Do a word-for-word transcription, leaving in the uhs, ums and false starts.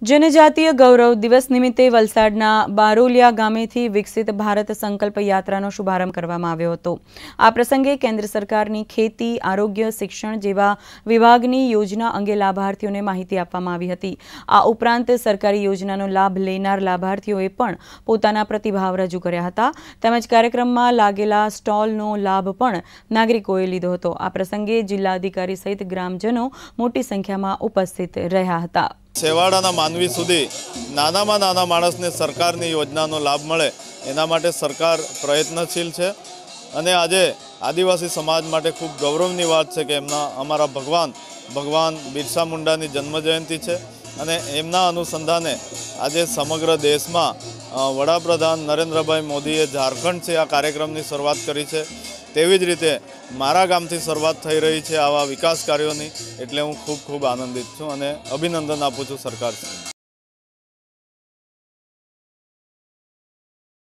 जनजातीय गौरव दिवस निमित्ते वलसाडना बारोलिया गामेथी विकसित भारत संकल्प यात्रानो शुभारंभ करवामां आव्यो हतो। आ प्रसंगे केन्द्र सरकारनी खेती, आरोग्य, शिक्षण जेवा विभागनी योजना अंगे लाभार्थीओने माहिती आपवामां आवी हती। आ उपरांत सरकारी योजनानो लाभ लेनार लाभार्थीओए पण पोताना प्रतिभाव रजू कर्या हता। તેમજ कार्यक्रममां लागेला स्टॉलनो लाभ पण नागरिकोए लीधो हतो। आ प्रसंगे जिल्ला अधिकारी सहित ग्रामजनो मोटी संख्यामां उपस्थित रह्या हता। सेवाड़ाना मानवी सुधी नानामां नाना माणसने सरकारनी योजनानो लाभ मळे एना माटे सरकार प्रयत्नशील छे अने आजे आदिवासी समाज माटे खूब गौरवनी वात छे के एमना अमारा भगवान भगवान बिरसा मुंडानी जन्मजयंती छे अने एमना अनुसंधाने आजे समग्र देशमां वडाप्रधान नरेन्द्रभाई मोदीए झारखंड से आ कार्यक्रमनी शरूआत करी छे। तेवी ज रीते मारा गामथी शरूआत थई रही है आवा विकास कार्योनी, एटले हूँ खूब खूब आनंदित छूँ अने अभिनंदन आपू छूँ सरकार।